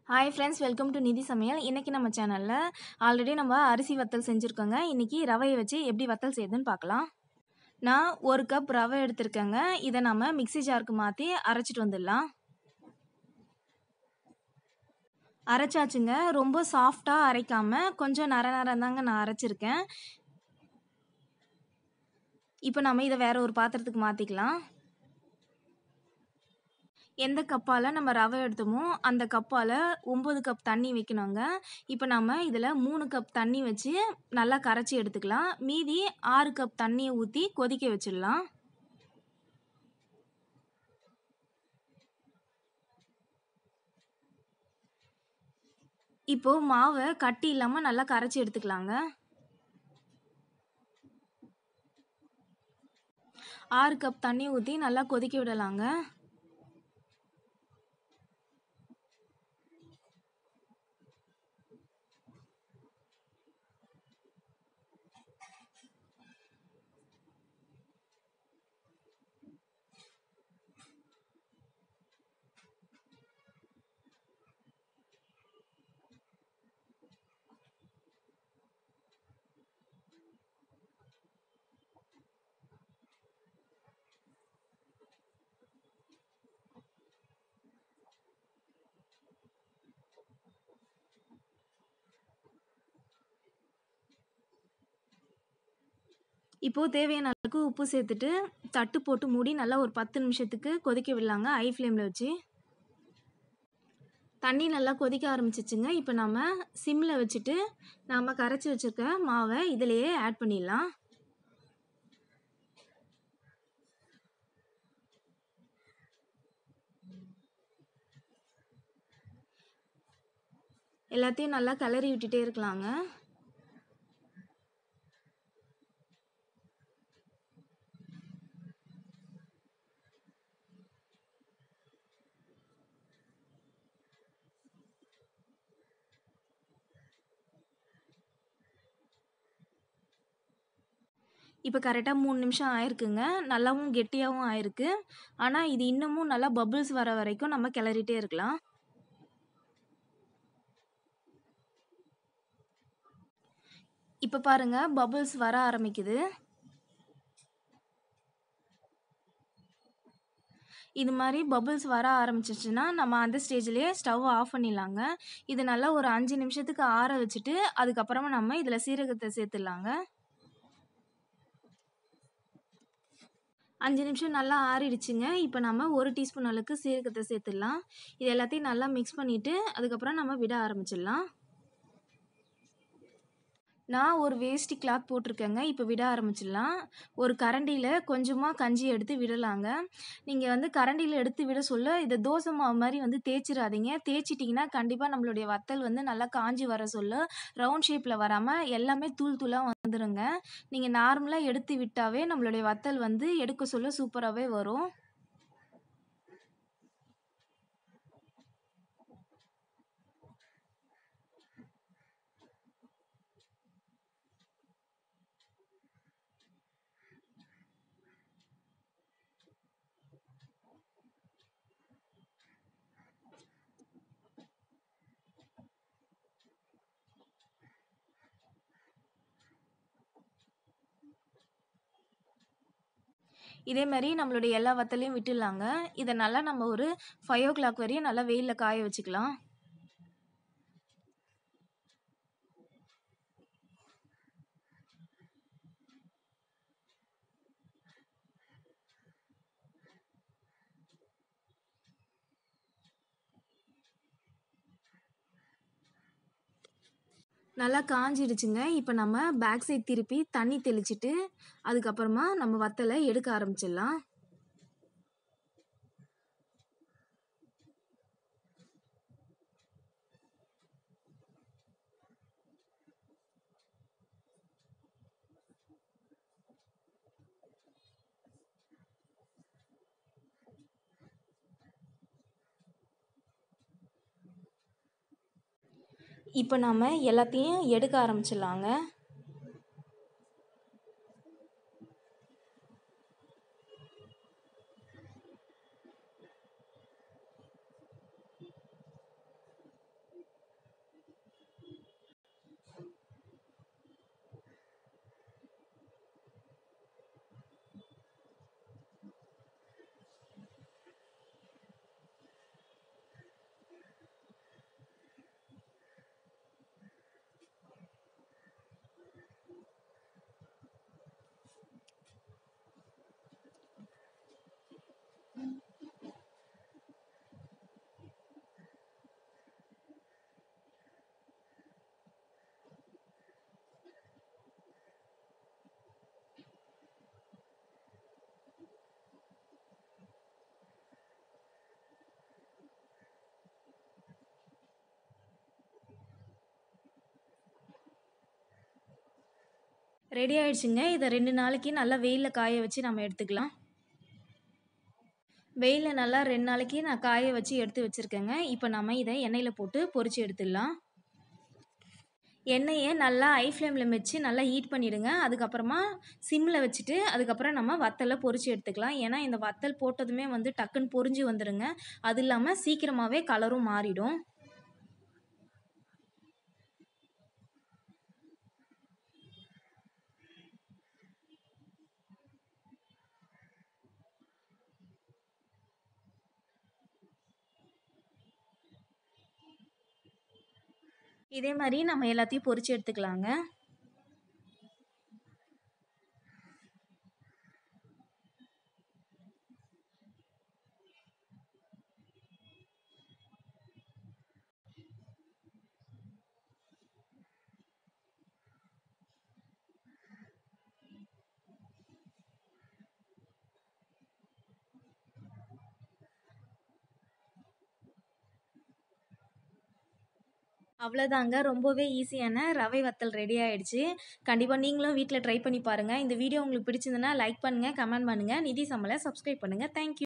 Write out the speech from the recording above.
Hi friends, welcome to நிதி சமையல். இன்னைக்கு நம்ம சேனல்ல ஆல்ரெடி நம்ம அரிசி வத்தல் செஞ்சுருக்கோங்க. இன்னைக்கு ரவையை வச்சு எப்படி வத்தல் செய்யுதுன்னு பார்க்கலாம். நான் 1 கப் ரவை எடுத்திருக்கேங்க. இதை நம்ம மிக்ஸி ஜாருக்கு மாற்றி அரைச்சிட்டு வந்துடலாம். அரைச்சாச்சுங்க. ரொம்ப சாஃப்டாக அரைக்காம கொஞ்சம் நர நரந்தாங்க நான் அரைச்சிருக்கேன். இப்போ நம்ம இதை வேற ஒரு பாத்திரத்துக்கு மாற்றிக்கலாம். எந்த கப்பால் நம்ம ரவை எடுத்தோமோ அந்த கப்பால் 9 கப் தண்ணி வைக்கணுங்க. இப்போ நம்ம இதில் 3 கப் தண்ணி வச்சு நல்லா கரைச்சி எடுத்துக்கலாம். மீதி 6 கப் தண்ணியை ஊற்றி கொதிக்க வச்சிடலாம். இப்போ மாவை கட்டி இல்லாமல் நல்லா கரைச்சி எடுத்துக்கலாங்க. 6 கப் தண்ணி ஊற்றி நல்லா கொதிக்க விடலாங்க. இப்போ தேவையான அளவுக்கு உப்பு சேர்த்துட்டு தட்டு போட்டு மூடி நல்லா ஒரு 10 நிமிஷத்துக்கு கொதிக்க விடலாங்க, ஹை ஃப்ளேமில் வச்சு. தண்ணி நல்லா கொதிக்க ஆரம்பிச்சிச்சுங்க. இப்போ நம்ம சிம்மில் வச்சுட்டு நாம் கரைச்சி வச்சுருக்க மாவை இதிலேயே ஆட் பண்ணிடலாம். எல்லாத்தையும் நல்லா கிளறி விட்டுட்டே இருக்கலாங்க. இப்போ கரெக்டாக 3 நிமிஷம் ஆயிருக்குங்க. நல்லாவும் கெட்டியாகவும் ஆயிருக்கு. ஆனால் இது இன்னமும் நல்லா பபிள்ஸ் வர வரைக்கும் நம்ம கிளறிட்டே இருக்கலாம். இப்போ பாருங்க, பபிள்ஸ் வர ஆரம்பிக்குது. இது மாதிரி பபிள்ஸ் வர ஆரம்பிச்சிச்சுன்னா நம்ம அந்த ஸ்டேஜ்லேயே ஸ்டவ் ஆஃப் பண்ணிடலாங்க. இது நல்லா ஒரு 5 நிமிஷத்துக்கு ஆற வச்சுட்டு அதுக்கப்புறமா நம்ம இதில் சீரகத்தை சேர்த்துடலாங்க. 5 நிமிஷம் நல்லா ஆறிடுச்சுங்க. இப்போ நம்ம 1 டீஸ்பூன் அளவுக்கு சீரகத்தை சேர்த்துடலாம். இது எல்லாத்தையும் நல்லா மிக்ஸ் பண்ணிவிட்டு அதுக்கப்புறம் நம்ம விட ஆரம்பிச்சிடலாம். நான் ஒரு வேஷ்டி கிளாத் போட்டிருக்கேங்க. இப்போ விட ஆரம்பிச்சிடலாம். ஒரு கரண்டியில் கொஞ்சமாக கஞ்சி எடுத்து விடலாங்க. நீங்கள் கரண்டியில் எடுத்து விட சொல்ல இதை தோசை மாவு மாதிரி தேய்ச்சிடாதீங்க. தேய்ச்சிட்டிங்கன்னா கண்டிப்பாக நம்மளுடைய வத்தல் நல்லா காஞ்சி வர சொல்ல ரவுண்ட் ஷேப்பில் வராமல் எல்லாமே தூள் தூளாக வந்துடுங்க. நீங்கள் நார்மலாக எடுத்து விட்டாவே நம்மளுடைய வத்தல் எடுக்க சொல்ல சூப்பராகவே வரும். இதே மாதிரி நம்மளுடைய எல்லா வத்தலையும் விட்டுடலாங்க. இதை நல்லா நம்ம ஒரு 5 o'clock வரையும் நல்லா வெயிலில் காய வச்சுக்கலாம். நல்லா காஞ்சிடுச்சுங்க. இப்போ நம்ம பேக் சைட் திருப்பி தண்ணி தெளிச்சிட்டு அதுக்கப்புறமா நம்ம வத்தலை எடுக்க ஆரம்பிச்சிடலாம். இப்போ நம்ம எல்லாத்தையும் எடுக்க ஆரம்பிச்சிடலாங்க. ரெடி ஆயிடுச்சுங்க. இதை 2 நாளைக்கு நல்லா வெயிலில் காய வச்சு நம்ம எடுத்துக்கலாம். வெயிலில் நல்லா 2 நாளைக்கு நான் காய வச்சு எடுத்து வச்சுருக்கேங்க. இப்போ நம்ம இதை எண்ணெயில் போட்டு பொரிச்சு எடுத்துடலாம். எண்ணெயை நல்லா ஹை ஃப்ளேமில் வச்சு நல்லா ஹீட் பண்ணிவிடுங்க. அதுக்கப்புறமா சிம்மில் வச்சுட்டு அதுக்கப்புறம் நம்ம வத்தலை பொரிச்சு எடுத்துக்கலாம். ஏன்னா இந்த வத்தல் போட்டதுமே வந்து டக்குன்னு பொரிஞ்சு வந்துடுங்க. அது இல்லாமல் சீக்கிரமாகவே கலரும் மாறிடும். இதே மாதிரி நம்ம எல்லாத்தையும் பொரிச்சு எடுத்துக்கலாங்க. அவ்வளோதாங்க. ரொம்பவே ஈஸியான ரவை வத்தல் ரெடி ஆயிடுச்சு. கண்டிப்பாக நீங்களும் வீட்டில் ட்ரை பண்ணி பாருங்கள். இந்த வீடியோ உங்களுக்கு பிடிச்சிருந்ததுன்னா லைக் பண்ணுங்கள், கமெண்ட் பண்ணுங்கள். நிதி சமையலை சப்ஸ்கிரைப் பண்ணுங்கள். தேங்க்யூ.